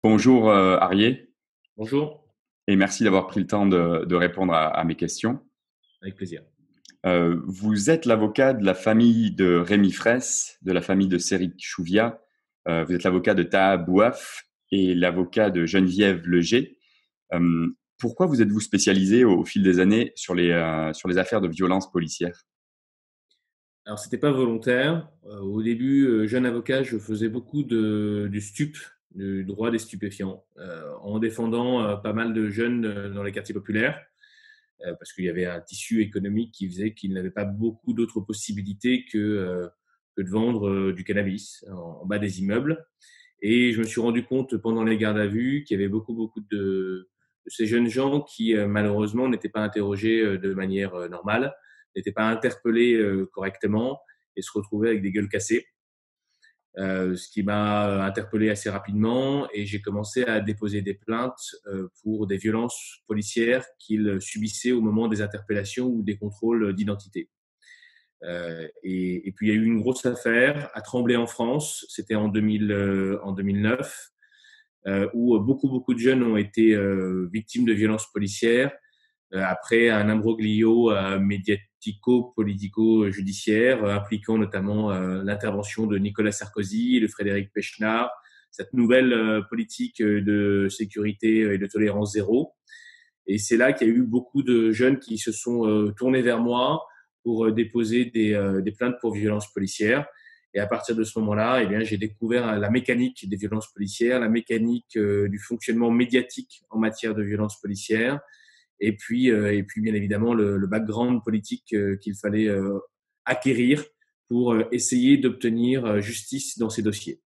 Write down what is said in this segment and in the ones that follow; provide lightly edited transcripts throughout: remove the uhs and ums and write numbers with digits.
Bonjour Arié, Bonjour, et merci d'avoir pris le temps de répondre à mes questions. avec plaisir. Vous êtes l'avocat de la famille de Rémi Fraisse, de la famille de Céric Chouviat. Vous êtes l'avocat de Taha Bouaf et l'avocat de Geneviève Leger. Pourquoi vous êtes-vous spécialisé au fil des années sur les affaires de violence policière? Alors, c'était pas volontaire. Au début, jeune avocat, je faisais beaucoup du stup, du droit des stupéfiants, en défendant pas mal de jeunes dans les quartiers populaires, parce qu'il y avait un tissu économique qui faisait qu'ils n'avaient pas beaucoup d'autres possibilités que de vendre du cannabis en bas des immeubles. Et je me suis rendu compte pendant les gardes à vue qu'il y avait beaucoup de ces jeunes gens qui, malheureusement, n'étaient pas interrogés de manière normale, n'étaient pas interpellés correctement et se retrouvaient avec des gueules cassées. Ce qui m'a interpellé assez rapidement et j'ai commencé à déposer des plaintes pour des violences policières qu'ils subissaient au moment des interpellations ou des contrôles d'identité. Et puis il y a eu une grosse affaire à Tremblay en France, c'était en 2009, où beaucoup de jeunes ont été victimes de violences policières après un imbroglio médiatico-politico-judiciaire impliquant notamment l'intervention de Nicolas Sarkozy et de Frédéric Pechnard, cette nouvelle politique de sécurité et de tolérance zéro. Et c'est là qu'il y a eu beaucoup de jeunes qui se sont tournés vers moi pour déposer des plaintes pour violences policières. Et à partir de ce moment-là, eh bien, j'ai découvert la mécanique des violences policières, la mécanique du fonctionnement médiatique en matière de violences policières, et puis bien évidemment le background politique qu'il fallait acquérir pour essayer d'obtenir justice dans ces dossiers.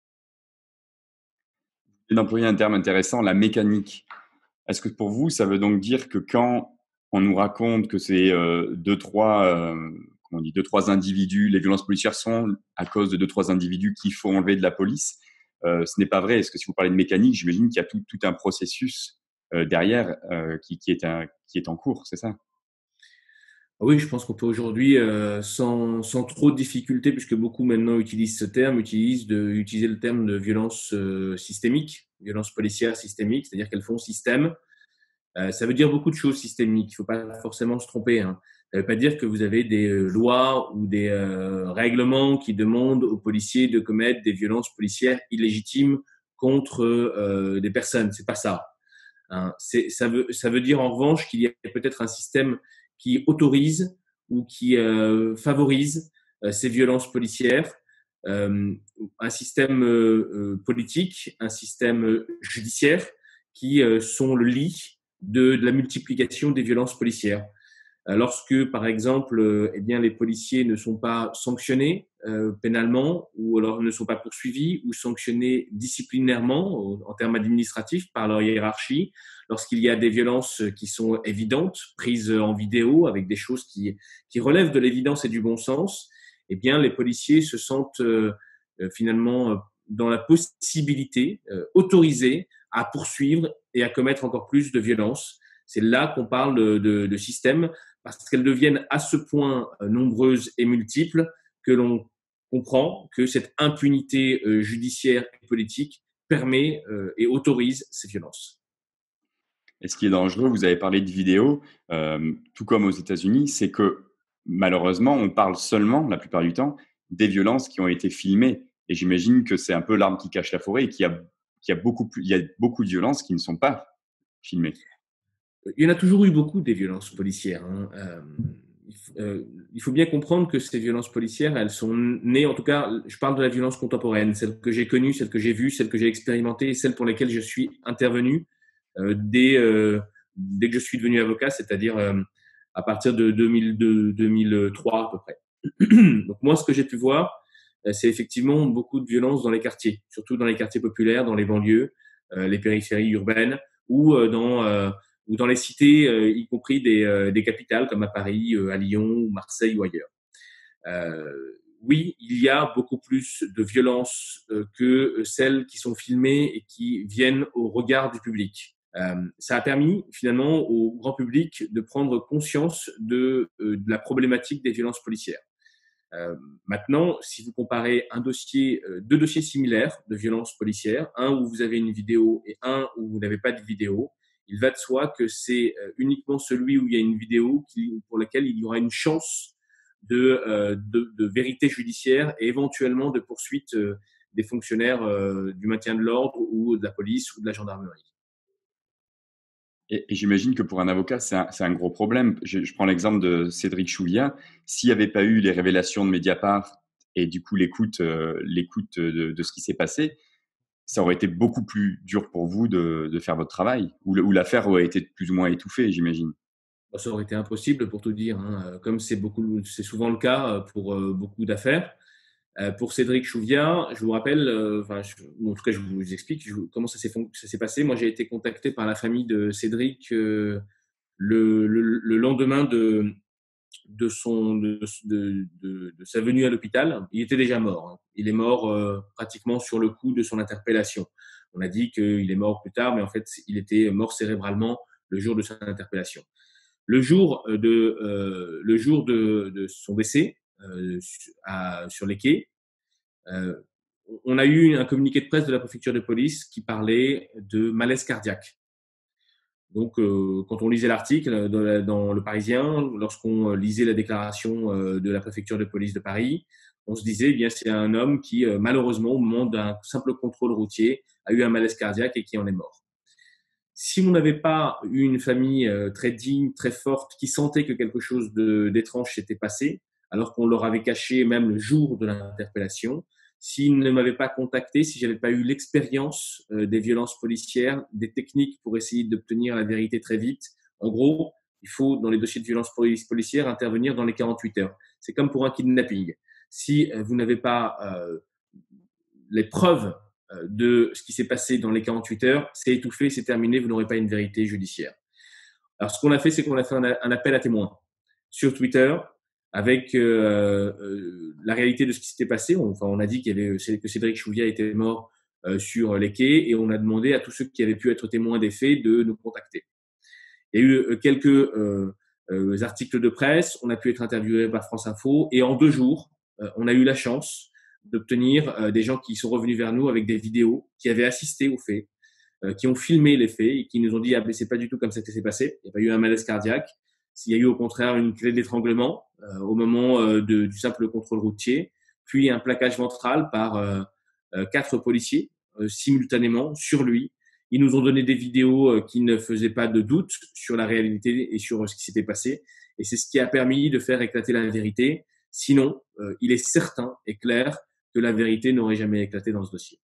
Et d'employer un terme intéressant, la mécanique. Est-ce que pour vous, ça veut donc dire que quand on nous raconte que c'est comment on dit, deux, trois individus, les violences policières sont à cause de deux, trois individus qu'il faut enlever de la police, ce n'est pas vrai. Est-ce que si vous parlez de mécanique, j'imagine qu'il y a tout un processus derrière qui est en cours, c'est ça? Oui, je pense qu'on peut aujourd'hui, sans trop de difficulté, puisque beaucoup maintenant utilisent ce terme, utiliser le terme de violence systémique, violence policière systémique, c'est-à-dire qu'elles font système. Ça veut dire beaucoup de choses systémiques. Il ne faut pas forcément se tromper, hein. Ça ne veut pas dire que vous avez des lois ou des règlements qui demandent aux policiers de commettre des violences policières illégitimes contre des personnes. C'est pas ça, hein. Ça veut dire en revanche qu'il y a peut-être un système qui autorise ou qui favorise ces violences policières, euh, un système politique, un système judiciaire qui sont le lit de la multiplication des violences policières. Lorsque, par exemple, eh bien, les policiers ne sont pas sanctionnés pénalement ou alors ne sont pas poursuivis ou sanctionnés disciplinairement en termes administratifs par leur hiérarchie, lorsqu'il y a des violences qui sont évidentes, prises en vidéo avec des choses qui relèvent de l'évidence et du bon sens, eh bien, les policiers se sentent finalement dans la possibilité, autorisés à poursuivre et à commettre encore plus de violences. C'est là qu'on parle de système parce qu'elles deviennent à ce point nombreuses et multiples que l'on comprend que cette impunité judiciaire et politique permet et autorise ces violences. Et ce qui est dangereux, vous avez parlé de vidéos, tout comme aux États-Unis, c'est que malheureusement, on parle seulement, la plupart du temps, des violences qui ont été filmées. Et j'imagine que c'est un peu l'arme qui cache la forêt et il y a beaucoup de violences qui ne sont pas filmées. Il y en a toujours eu beaucoup des violences policières, hein. Il faut bien comprendre que ces violences policières, elles sont nées, en tout cas, je parle de la violence contemporaine, celle que j'ai connue, celle que j'ai vue, celle que j'ai expérimentée, et celle pour lesquelles je suis intervenu dès que je suis devenu avocat, c'est-à-dire à partir de 2002-2003 à peu près. Donc moi, ce que j'ai pu voir, c'est effectivement beaucoup de violences dans les quartiers, surtout dans les quartiers populaires, dans les banlieues, les périphéries urbaines ou ou dans les cités, y compris des capitales comme à Paris, à Lyon, ou Marseille ou ailleurs. Euh, oui, il y a beaucoup plus de violences que celles qui sont filmées et qui viennent au regard du public. Ça a permis finalement au grand public de prendre conscience de la problématique des violences policières. Euh, Maintenant, si vous comparez deux dossiers similaires de violence policière, un où vous avez une vidéo et un où vous n'avez pas de vidéo, il va de soi que c'est uniquement celui où il y a une vidéo pour laquelle il y aura une chance de vérité judiciaire et éventuellement de poursuite des fonctionnaires du maintien de l'ordre ou de la police ou de la gendarmerie. Et j'imagine que pour un avocat, c'est un gros problème. Je prends l'exemple de Cédric Chouviat. S'il n'y avait pas eu les révélations de Mediapart et du coup l'écoute de ce qui s'est passé, ça aurait été beaucoup plus dur pour vous de faire votre travail, ou l'affaire aurait été plus ou moins étouffée, j'imagine. Ça aurait été impossible pour tout dire, hein, comme c'est souvent le cas pour beaucoup d'affaires. Pour Cédric Chouviat, je vous rappelle, ou en tout cas je vous explique comment ça s'est passé. Moi, j'ai été contacté par la famille de Cédric le lendemain de sa venue à l'hôpital. Il était déjà mort, hein. Il est mort pratiquement sur le coup de son interpellation. On a dit qu'il est mort plus tard, mais en fait, il était mort cérébralement le jour de son interpellation. Le jour de son décès sur les quais, euh, on a eu un communiqué de presse de la préfecture de police qui parlait de malaise cardiaque. Donc, quand on lisait l'article dans Le Parisien, lorsqu'on lisait la déclaration de la préfecture de police de Paris, on se disait, eh bien, c'est un homme qui, malheureusement, au moment d'un simple contrôle routier, a eu un malaise cardiaque et qui en est mort. Si on n'avait pas eu une famille très digne, très forte, qui sentait que quelque chose d'étrange s'était passé, alors qu'on leur avait caché même le jour de l'interpellation, s'ils ne m'avaient pas contacté, si j'avais pas eu l'expérience des violences policières, des techniques pour essayer d'obtenir la vérité très vite, en gros, il faut, dans les dossiers de violences policières, intervenir dans les 48 heures. C'est comme pour un kidnapping. Si vous n'avez pas les preuves de ce qui s'est passé dans les 48 heures, c'est étouffé, c'est terminé, vous n'aurez pas une vérité judiciaire. Alors, ce qu'on a fait, c'est qu'on a fait un appel à témoins sur Twitter avec la réalité de ce qui s'était passé. On a dit que Cédric Chouviat était mort sur les quais et on a demandé à tous ceux qui avaient pu être témoins des faits de nous contacter. Il y a eu quelques articles de presse, on a pu être interviewé par France Info et en 2 jours, on a eu la chance d'obtenir des gens qui sont revenus vers nous avec des vidéos, qui avaient assisté aux faits, qui ont filmé les faits et qui nous ont dit ah mais c'est pas du tout comme ça que c'est passé. Il n'y a pas eu un malaise cardiaque. Il y a eu au contraire une clé d'étranglement au moment du simple contrôle routier, puis un plaquage ventral par 4 policiers simultanément sur lui. Ils nous ont donné des vidéos qui ne faisaient pas de doute sur la réalité et sur ce qui s'était passé. Et c'est ce qui a permis de faire éclater la vérité. Sinon, il est certain et clair que la vérité n'aurait jamais éclaté dans ce dossier.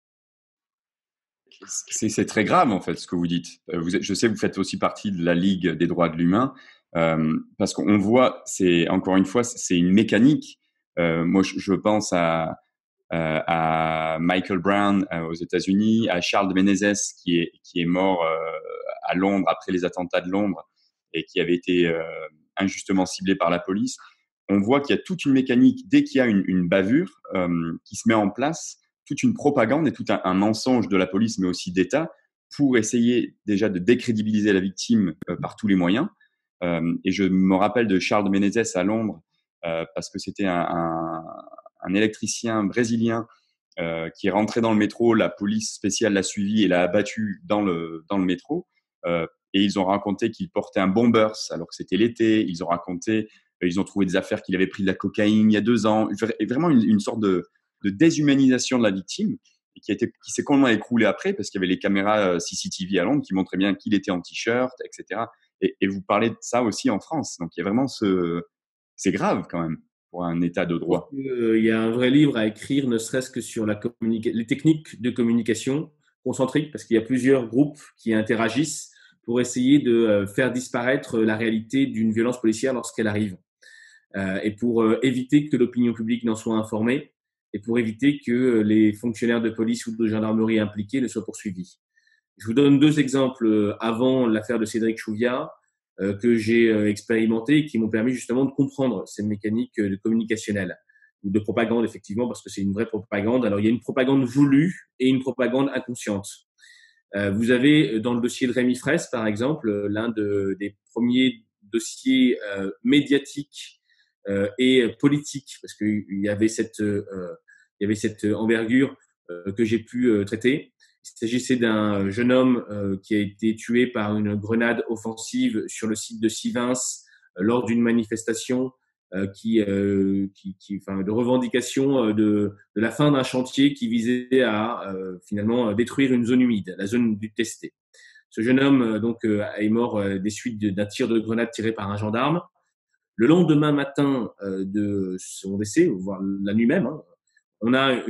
C'est très grave, en fait, ce que vous dites. Je sais que vous faites aussi partie de la Ligue des droits de l'humain, parce qu'on voit, encore une fois, c'est une mécanique. Moi, je pense à Michael Brown aux États-Unis, à Charles de Menezes qui est mort à Londres après les attentats de Londres et qui avait été injustement ciblé par la police. On voit qu'il y a toute une mécanique dès qu'il y a une bavure qui se met en place, toute une propagande et tout un mensonge de la police, mais aussi d'État, pour essayer déjà de décrédibiliser la victime par tous les moyens. Et je me rappelle de Charles de Menezes à Londres parce que c'était un électricien brésilien qui est rentré dans le métro. La police spéciale l'a suivi et l'a abattu dans le métro. Et ils ont raconté qu'il portait un bombers alors que c'était l'été. Ils ont trouvé des affaires qu'il avait pris de la cocaïne il y a 2 ans. Et vraiment une sorte de déshumanisation de la victime et qui s'est complètement écroulée après parce qu'il y avait les caméras CCTV à Londres qui montraient bien qu'il était en t-shirt, etc. Et vous parlez de ça aussi en France. Donc il y a vraiment c'est grave quand même pour un état de droit. Il y a un vrai livre à écrire, ne serait-ce que sur les techniques de communication concentrique, parce qu'il y a plusieurs groupes qui interagissent pour essayer de faire disparaître la réalité d'une violence policière lorsqu'elle arrive, et pour éviter que l'opinion publique n'en soit informée, et pour éviter que les fonctionnaires de police ou de gendarmerie impliqués ne soient poursuivis. Je vous donne 2 exemples avant l'affaire de Cédric Chouviat que j'ai expérimenté et qui m'ont permis justement de comprendre ces mécaniques communicationnelles ou de propagande, effectivement, parce que c'est une vraie propagande. Alors, il y a une propagande voulue et une propagande inconsciente. Vous avez dans le dossier de Rémi Fraisse, par exemple, des premiers dossiers médiatiques et politique, parce qu'il y avait cette envergure que j'ai pu traiter. Il s'agissait d'un jeune homme qui a été tué par une grenade offensive sur le site de Sivins lors d'une manifestation de revendication de la fin d'un chantier qui visait à finalement détruire une zone humide, la zone du Testé. Ce jeune homme est mort des suites d'un tir de grenade tiré par un gendarme. Le lendemain matin de son décès, voire la nuit même, on a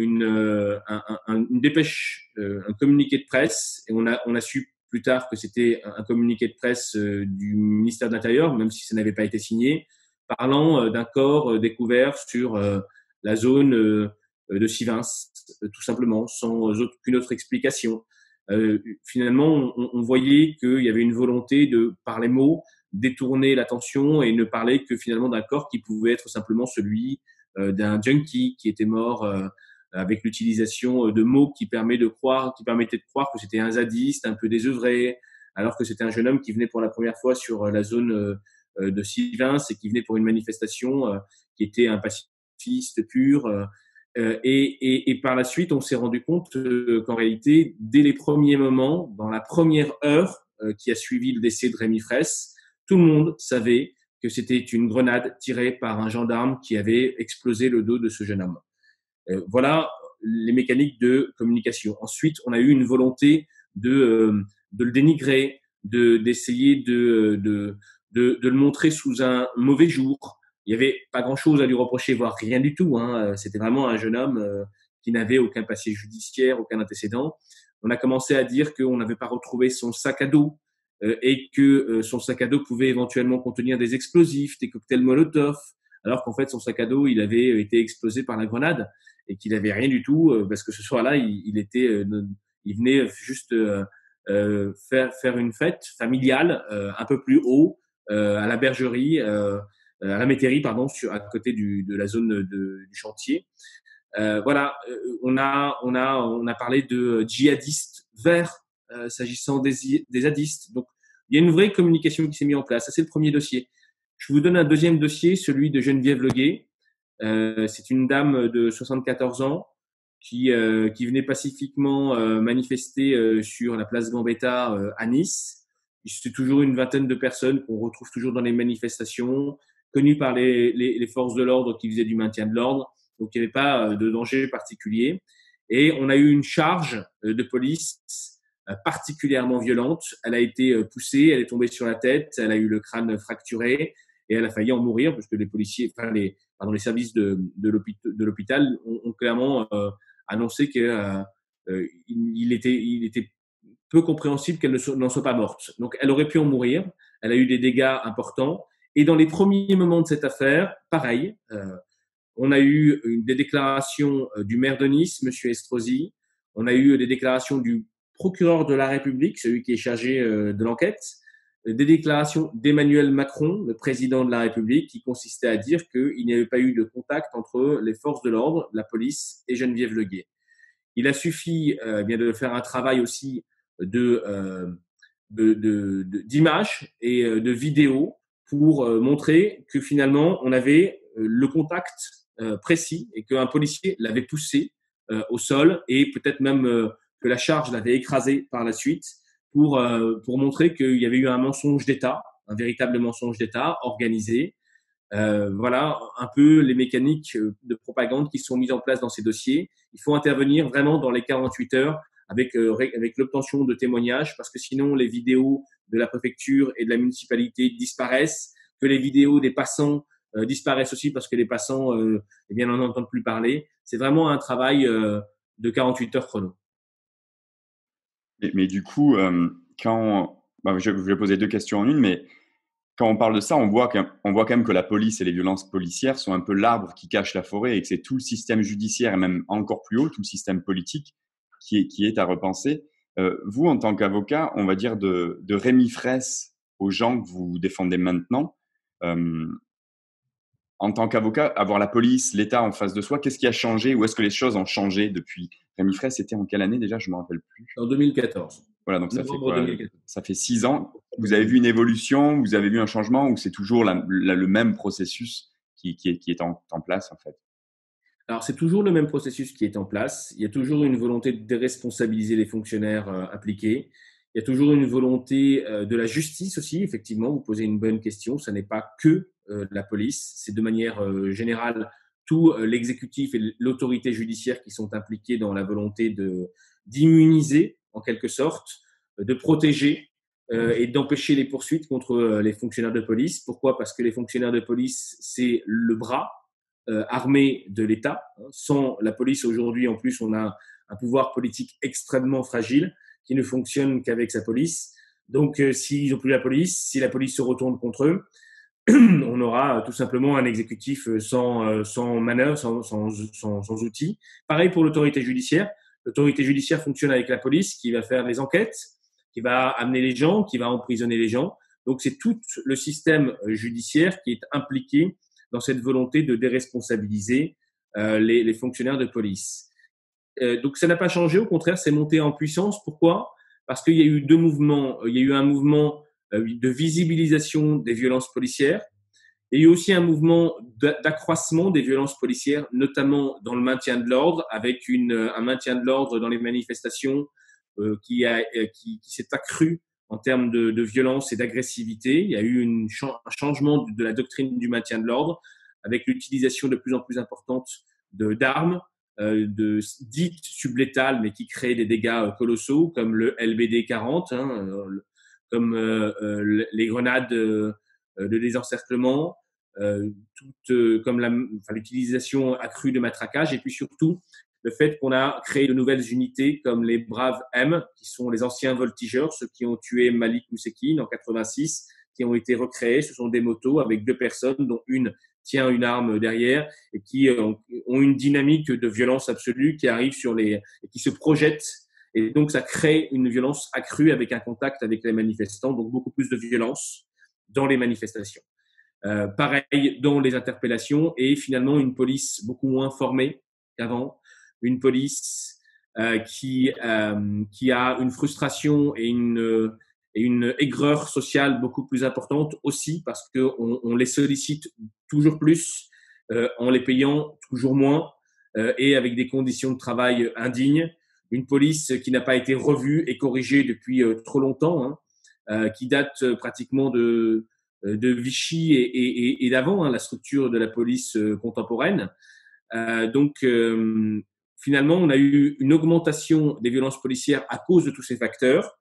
une dépêche, un communiqué de presse, et on a su plus tard que c'était un communiqué de presse du ministère de l'Intérieur, même si ça n'avait pas été signé, parlant d'un corps découvert sur la zone de Sivins, tout simplement, sans aucune autre explication. Finalement, on voyait qu'il y avait une volonté de, par les mots, détourner l'attention et ne parler que finalement d'un corps qui pouvait être simplement celui d'un junkie qui était mort avec l'utilisation de mots qui permettaient de croire que c'était un zadiste, un peu désœuvré, alors que c'était un jeune homme qui venait pour la première fois sur la zone de Sivins et qui venait pour une manifestation qui était un pacifiste pur. Et par la suite, on s'est rendu compte qu'en réalité, dès les premiers moments, dans la première heure qui a suivi le décès de Rémi Fraisse, tout le monde savait que c'était une grenade tirée par un gendarme qui avait explosé le dos de ce jeune homme. Voilà les mécaniques de communication. Ensuite, on a eu une volonté de le dénigrer, d'essayer de le montrer sous un mauvais jour. Il n'y avait pas grand-chose à lui reprocher, voire rien du tout. C'était vraiment un jeune homme qui n'avait aucun passé judiciaire, aucun antécédent. On a commencé à dire qu'on n'avait pas retrouvé son sac à dos et que son sac à dos pouvait éventuellement contenir des explosifs, des cocktails Molotov, alors qu'en fait, son sac à dos, il avait été explosé par la grenade et qu'il n'avait rien du tout, parce que ce soir-là, il venait juste faire une fête familiale un peu plus haut, à la bergerie, à la métairie, pardon, à côté de la zone du chantier. Voilà, on a parlé de djihadistes verts s'agissant des zadistes. Donc, il y a une vraie communication qui s'est mise en place. Ça, c'est le premier dossier. Je vous donne un deuxième dossier, celui de Geneviève Leguet. C'est une dame de 74 ans qui venait pacifiquement manifester sur la place Gambetta à Nice. C'est toujours une vingtaine de personnes qu'on retrouve toujours dans les manifestations, connues par les forces de l'ordre qui faisaient du maintien de l'ordre. Donc, il n'y avait pas de danger particulier. Et on a eu une charge de police particulièrement violente. Elle a été poussée, elle est tombée sur la tête, elle a eu le crâne fracturé et elle a failli en mourir parce que les policiers, les services de l'hôpital ont clairement annoncé qu'il était peu compréhensible qu'elle n'en soit pas morte. Donc, elle aurait pu en mourir. Elle a eu des dégâts importants. Et dans les premiers moments de cette affaire, pareil, on a eu des déclarations du maire de Nice, M. Estrosi. On a eu des déclarations du procureur de la République, celui qui est chargé de l'enquête. Des déclarations d'Emmanuel Macron, le président de la République, qui consistaient à dire qu'il n'y avait pas eu de contact entre les forces de l'ordre, la police et Geneviève Leguet. Il a suffi de faire un travail aussi d'images et de vidéos pour montrer que finalement, on avait le contact précis et qu'un policier l'avait poussé au sol et peut-être même que la charge l'avait écrasé par la suite pour montrer qu'il y avait eu un mensonge d'État, un véritable mensonge d'État organisé. Voilà un peu les mécaniques de propagande qui sont mises en place dans ces dossiers. Il faut intervenir vraiment dans les 48 heures avec l'obtention de témoignages parce que sinon les vidéos de la préfecture et de la municipalité disparaissent, que les vidéos des passants disparaissent aussi parce que les passants n'en entendent plus parler. C'est vraiment un travail de 48 heures chrono. Mais du coup, je vais poser deux questions en une, mais quand on parle de ça, on voit quand même que la police et les violences policières sont un peu l'arbre qui cache la forêt et que c'est tout le système judiciaire et même encore plus haut, tout le système politique qui est à repenser. Vous, en tant qu'avocat, on va dire de Rémi Fraisse aux gens que vous défendez maintenant, en tant qu'avocat, avoir la police, l'État en face de soi, qu'est-ce qui a changé? Ou est-ce que les choses ont changé depuis? Rémi Fraisse, c'était en quelle année déjà? Je ne me rappelle plus. En 2014. Voilà, donc ça fait quoi? Ça fait 6 ans. Vous avez vu une évolution? Vous avez vu un changement? Ou c'est toujours le même processus qui est en place, en fait? Alors, c'est toujours le même processus qui est en place. Il y a toujours une volonté de déresponsabiliser les fonctionnaires impliqués. Il y a toujours une volonté de la justice aussi, effectivement. Vous posez une bonne question. Ce n'est pas que la police. C'est de manière générale tout l'exécutif et l'autorité judiciaire qui sont impliqués dans la volonté d'immuniser, en quelque sorte, de protéger et d'empêcher les poursuites contre les fonctionnaires de police. Pourquoi? Parce que les fonctionnaires de police, c'est le bras armée de l'État. Sans la police, aujourd'hui, en plus, on a un pouvoir politique extrêmement fragile qui ne fonctionne qu'avec sa police. Donc, s'ils n'ont plus la police, si la police se retourne contre eux, on aura tout simplement un exécutif sans manœuvre, sans outils. Pareil pour l'autorité judiciaire. L'autorité judiciaire fonctionne avec la police qui va faire les enquêtes, qui va amener les gens, qui va emprisonner les gens. Donc, c'est tout le système judiciaire qui est impliqué dans cette volonté de déresponsabiliser les fonctionnaires de police. Donc ça n'a pas changé, au contraire, c'est monté en puissance. Pourquoi? Parce qu'il y a eu deux mouvements. Il y a eu un mouvement de visibilisation des violences policières et il y a eu aussi un mouvement d'accroissement des violences policières, notamment dans le maintien de l'ordre, avec un maintien de l'ordre dans les manifestations qui s'est accru en termes de violence et d'agressivité. Il y a eu un changement de la doctrine du maintien de l'ordre avec l'utilisation de plus en plus importante d'armes dites sublétales, mais qui créent des dégâts colossaux, comme le LBD 40, comme les grenades de désencerclement, comme l'utilisation accrue de matraquage, et puis surtout le fait qu'on a créé de nouvelles unités comme les Braves M, qui sont les anciens voltigeurs, ceux qui ont tué Malik Oussekine en 86, qui ont été recréés. Ce sont des motos avec 2 personnes, dont une tient une arme derrière et qui ont une dynamique de violence absolue qui arrive et qui se projette. Et donc, ça crée une violence accrue avec un contact avec les manifestants, donc beaucoup plus de violence dans les manifestations. Pareil dans les interpellations et finalement une police beaucoup moins formée qu'avant, une police qui a une frustration et une aigreur sociale beaucoup plus importante aussi parce qu'on les sollicite toujours plus en les payant toujours moins et avec des conditions de travail indignes. Une police qui n'a pas été revue et corrigée depuis trop longtemps, qui date pratiquement de Vichy et d'avant, la structure de la police contemporaine. Donc, finalement, on a eu une augmentation des violences policières à cause de tous ces facteurs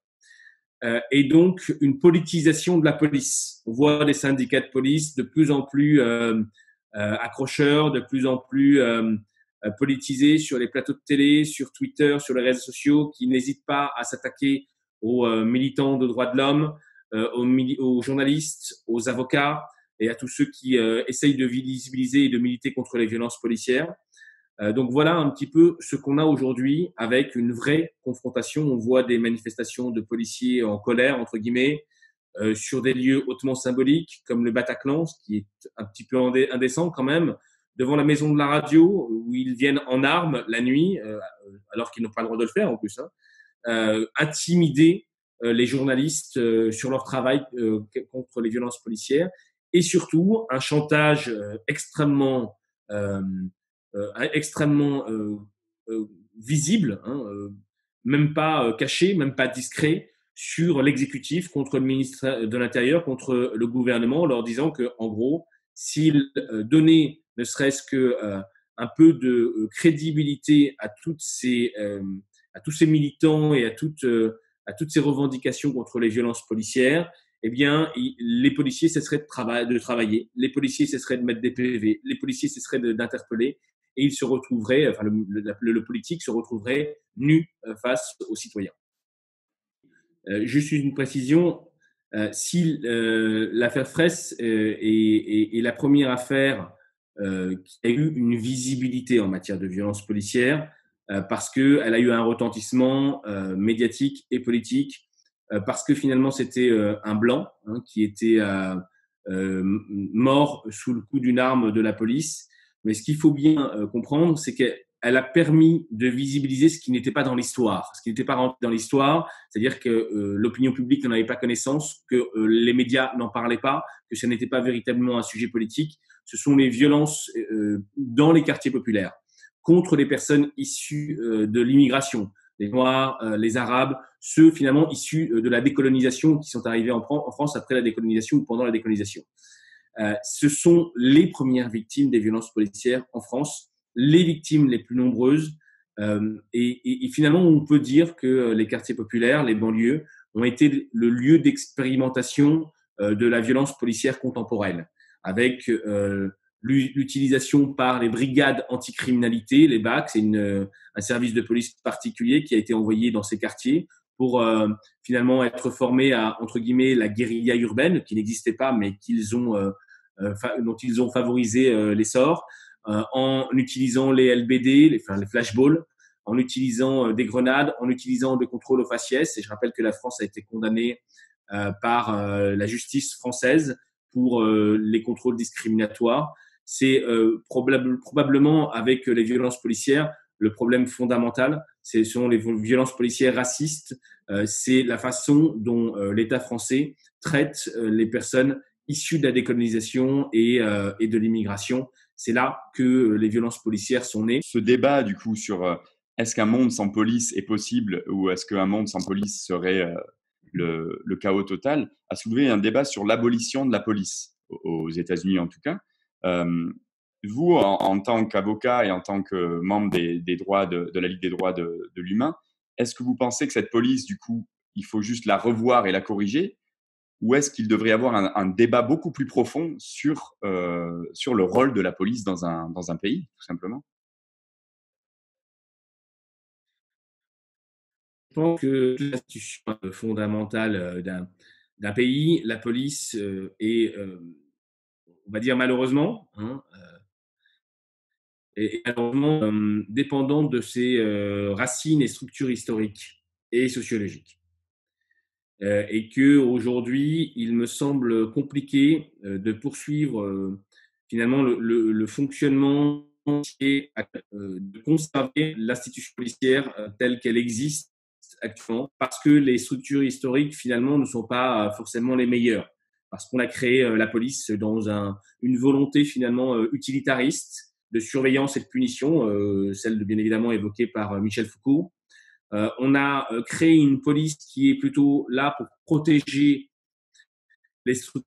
et donc une politisation de la police. On voit des syndicats de police de plus en plus accrocheurs, de plus en plus politisés sur les plateaux de télé, sur Twitter, sur les réseaux sociaux, qui n'hésitent pas à s'attaquer aux militants de droits de l'homme, aux journalistes, aux avocats et à tous ceux qui essayent de visibiliser et de militer contre les violences policières. Donc voilà un petit peu ce qu'on a aujourd'hui avec une vraie confrontation. On voit des manifestations de policiers en colère, entre guillemets, sur des lieux hautement symboliques comme le Bataclan, ce qui est un petit peu indécent quand même, devant la maison de la radio où ils viennent en armes la nuit, alors qu'ils n'ont pas le droit de le faire en plus, intimider les journalistes sur leur travail contre les violences policières et surtout un chantage extrêmement visible, même pas caché, même pas discret, sur l'exécutif contre le ministre de l'Intérieur, contre le gouvernement, leur disant que, en gros, s'ils donnaient ne serait-ce que un peu de crédibilité à tous ces militants et à toutes ces revendications contre les violences policières, eh bien, les policiers cesseraient de travailler, les policiers cesseraient de mettre des PV, les policiers cesseraient d'interpeller et ils se retrouveraient, enfin, le politique se retrouverait nu face aux citoyens. Juste une précision, si l'affaire Fraisse est la première affaire qui a eu une visibilité en matière de violence policière, parce qu'elle a eu un retentissement médiatique et politique, parce que finalement c'était un blanc qui était mort sous le coup d'une arme de la police. Mais ce qu'il faut bien comprendre, c'est qu'elle a permis de visibiliser ce qui n'était pas dans l'histoire, ce qui n'était pas rentré dans l'histoire, c'est-à-dire que l'opinion publique n'en avait pas connaissance, que les médias n'en parlaient pas, que ce n'était pas véritablement un sujet politique. ce sont les violences dans les quartiers populaires contre les personnes issues de l'immigration, les Noirs, les Arabes, ceux finalement issus de la décolonisation qui sont arrivés en France après la décolonisation ou pendant la décolonisation. Ce sont les premières victimes des violences policières en France, les victimes les plus nombreuses. Et finalement, on peut dire que les quartiers populaires, les banlieues, ont été le lieu d'expérimentation de la violence policière contemporaine, avec l'utilisation par les brigades anticriminalité, les BAC, c'est un service de police particulier qui a été envoyé dans ces quartiers pour finalement être formé à, entre guillemets, la guérilla urbaine, qui n'existait pas, mais dont ils ont favorisé l'essor, en utilisant les LBD, les flashballs, en utilisant des grenades, en utilisant des contrôles aux faciès. Et je rappelle que la France a été condamnée par la justice française pour les contrôles discriminatoires. C'est probablement avec les violences policières le problème fondamental. Ce sont les violences policières racistes. C'est la façon dont l'État français traite les personnes issues de la décolonisation et de l'immigration. C'est là que les violences policières sont nées. Ce débat, du coup, sur est-ce qu'un monde sans police est possible ou est-ce qu'un monde sans police serait le chaos total, a soulevé un débat sur l'abolition de la police, aux États-Unis en tout cas. Vous, en tant qu'avocat et en tant que membre des droits de la Ligue des droits de l'humain, est-ce que vous pensez que cette police, du coup, il faut juste la revoir et la corriger, ou est-ce qu'il devrait y avoir un débat beaucoup plus profond sur le rôle de la police dans un pays, tout simplement? Je pense que l'institution fondamentale d'un pays, la police, est, on va dire malheureusement, est malheureusement dépendante de ses racines et structures historiques et sociologiques. Et que aujourd'hui, il me semble compliqué de poursuivre finalement le fonctionnement et de conserver l'institution policière telle qu'elle existe actuellement, parce que les structures historiques finalement ne sont pas forcément les meilleures, parce qu'on a créé la police dans une volonté finalement utilitariste de surveillance et de punition, celle de, bien évidemment évoquée par Michel Foucault. On a créé une police qui est plutôt là pour protéger les structures,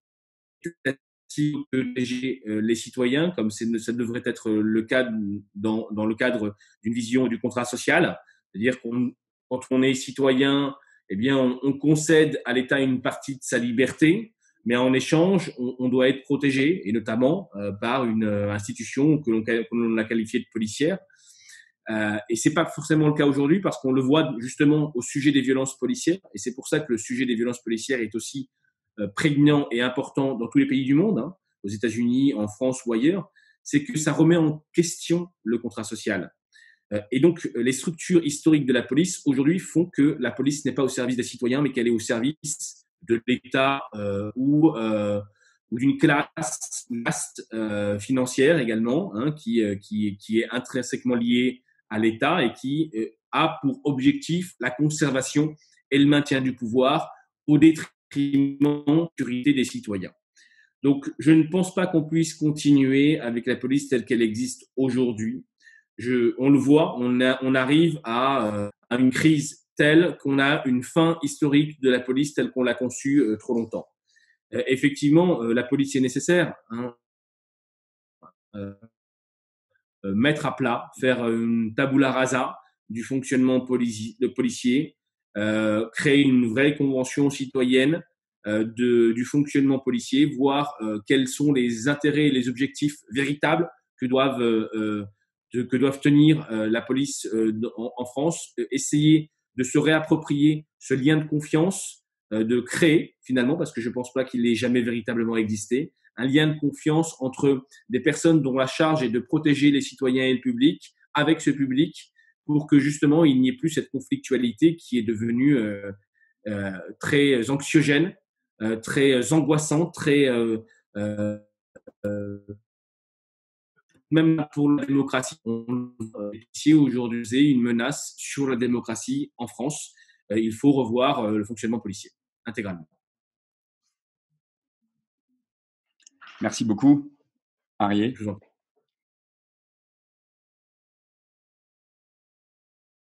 protéger les citoyens, comme ça devrait être le cas dans le cadre d'une vision du contrat social. C'est-à-dire quand on est citoyen, eh bien, on concède à l'État une partie de sa liberté, mais en échange, on doit être protégé, et notamment par une institution que l'on a qualifiée de policière. Et c'est pas forcément le cas aujourd'hui parce qu'on le voit justement au sujet des violences policières. Et c'est pour ça que le sujet des violences policières est aussi prégnant et important dans tous les pays du monde, hein, aux États-Unis, en France ou ailleurs. C'est que ça remet en question le contrat social. Et donc, les structures historiques de la police aujourd'hui font que la police n'est pas au service des citoyens, mais qu'elle est au service de l'État ou d'une classe vaste financière également, hein, qui est intrinsèquement liée à l'État et qui a pour objectif la conservation et le maintien du pouvoir au détriment de la sécurité des citoyens. Donc, je ne pense pas qu'on puisse continuer avec la police telle qu'elle existe aujourd'hui. On le voit, on arrive à une crise telle qu'on a une fin historique de la police telle qu'on l'a conçue trop longtemps. Effectivement, la police est nécessaire. Hein. Mettre à plat, faire une tabula rasa du fonctionnement policier, créer une vraie convention citoyenne du fonctionnement policier, voir quels sont les intérêts et les objectifs véritables que doivent tenir la police en France, essayer de se réapproprier ce lien de confiance, de créer finalement, parce que je ne pense pas qu'il ait jamais véritablement existé, un lien de confiance entre des personnes dont la charge est de protéger les citoyens et le public avec ce public pour que justement il n'y ait plus cette conflictualité qui est devenue très anxiogène, très angoissante, très même pour la démocratie. Ici aujourd'hui, c'est une menace sur la démocratie en France. Il faut revoir le fonctionnement policier intégralement. Merci beaucoup. Arié. Je vous en prie.